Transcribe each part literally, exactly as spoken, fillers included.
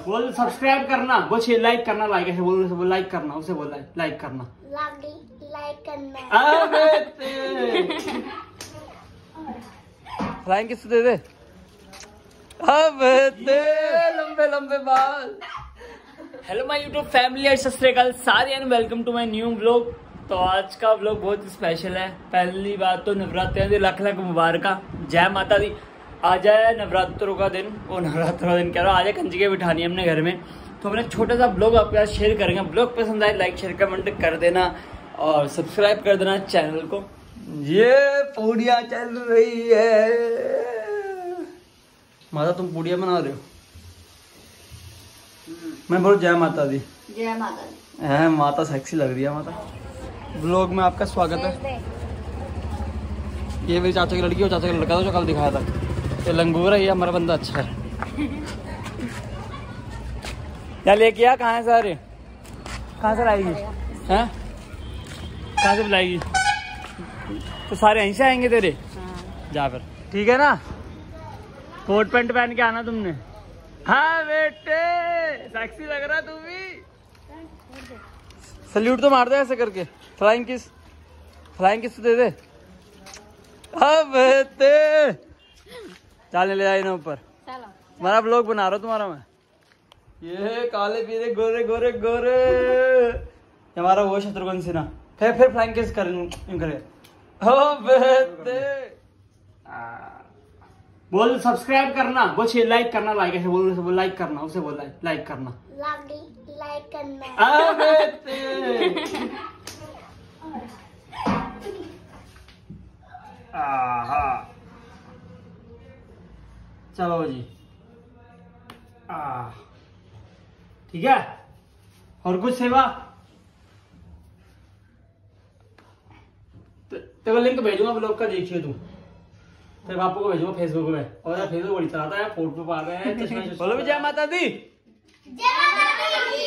बोल सब्सक्राइब करना, बोल लाइक करना, लाइक ऐसे बोल, बोल लाइक करना, उसे बोल लाइक करना, लाइक करना। फ्लाइंग किस दे दे, अबे दे लंबे लंबे बाल। हेलो माय यूट्यूब फैमिली, सत श्री अकाल सारे and welcome to my new vlog. तो आज का व्लॉग बहुत स्पेशल है। पहली बात तो नवरात्रे दी लख लख मुबारक, जय माता दी। आज है नवरात्रों का दिन, वो नवरात्रों का दिन कह रहा हूँ, आज है कंजके बिठानी है हमने घर में। तो हमने छोटा सा ब्लॉग आपके साथ शेयर करेंगे। ब्लॉग पसंद आए लाइक शेयर कमेंट कर देना और सब्सक्राइब कर देना चैनल को। ये पूड़ियाँ चल रही है। माता तुम पूड़ियाँ बना रहे हो? मैं बोलो जय माता दी। जय माता दी। है माता सेक्सी लग रही है माता। ब्लॉग में आपका स्वागत है। ये मेरी चाचा की लड़की और चाचा का लड़का था जो कल दिखाया था। ये लंगूर है, ये हमारा बंदा अच्छा है। क्या लेके आ? कहाँ है सारे? कहाँ से लाएगी? हैं? कहाँ से बुलाएगी? तो सारे यहीं से आएंगे तेरे? जा फिर, ठीक है ना। कोट पैंट पहन के आना तुमने। हाँ बेटे, सेक्सी लग रहा तू भी। सल्यूट तो मार दे ऐसे करके। फ्लाइंग किस, फ्लाइंग किस दे दे। हाँ बेटे, चल ले जाए ना ऊपर। तुम्हारा ब्लॉग बना रहा हूँ तुम्हारा मैं। ये काले पीले गोरे गोरे गोरे, हमारा वो शत्रुघ्न सिन्हा। फिर फिर फ्लाइंग किस कर करे। हाँ बेटे, बोल सब्सक्राइब करना, बोल लाइक करना, लाइक ऐसे बोल, बोल लाइक करना, उसे बोल लाइक करना, लाइक करना। आहा, चलो जी। आ ठीक है। और कुछ सेवा? तेरे लिंक भेजूंगा ब्लॉग का, देखिए तू। तेरे बापू को भेजूंगा फेसबुक पे। और यार फेसबुक बड़ी चलाता है, फोटो पा रहे हैं। बोलो भी जय माता दी। जय माता दी।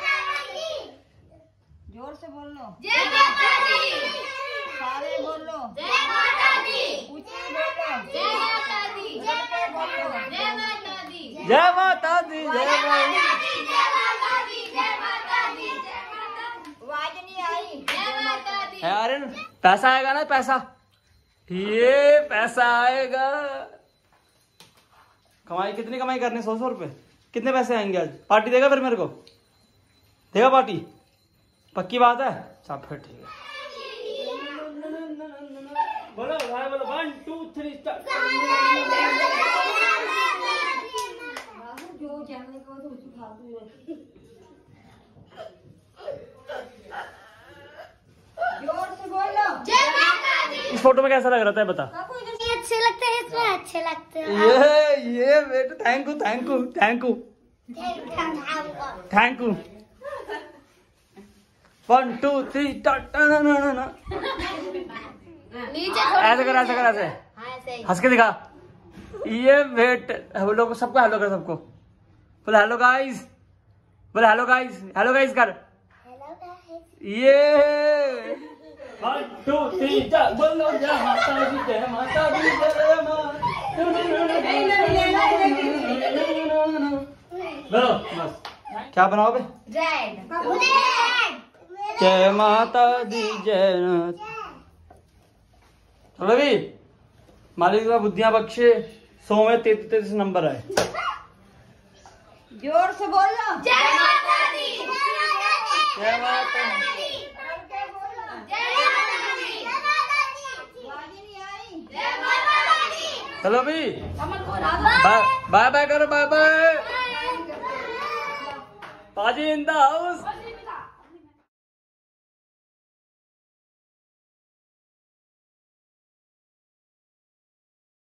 जोर से बोल लो। जय माता दी। सारे बोलो। जय माता दी। ऊंचे बोलो। जय माता दी। जय बोलो। जय माता दी। जय माता दी। जय माता दी। जय माता दी। जय माता दी। आवाज नहीं आई। जय माता दी। अरे पैसा आएगा ना, पैसा, ये पैसा आएगा। कमाई कितनी कमाई करनी? सौ सौ रुपए। कितने पैसे आएंगे आज? पार्टी देगा फिर मेरे को? देगा पार्टी? पक्की बात है। सब फिर ठीक है। बोलो भाई, बोलो वन टू थ्री स्टार्ट। जो जानने को तो उसको फालतू है। जोर से बोलो। जय माता दी। इस फोटो में कैसा लग रहा था बता? अच्छे लगते हैं, इसमें अच्छे लगते हैं। ये ये बेटा, thank you thank you thank you thank you. One two three start. ऐसे कर, ऐसे कर, ऐसे हंस के दिखा। ये बेट हेलो को, सबको हेलो कर, सबको बोले हेलो गाइस, बोले हेलो गाइस, हेलो गाइस कर। ये वन टू थ्री स्टार्ट। बोलो जय माता दी, जय माता दी, जय माता। बोलो बस। क्या बनाओ बे? जय माता दी, जय नाथ। चलो भी, मालिक का बुद्धियां बख्शे। सौ में तैतीस नंबर है। जोर से बोलो। जय माता दी। जय माता दी। चलो भी, बाय बाय करो, बाय बाय। पाजी इन द हाउस।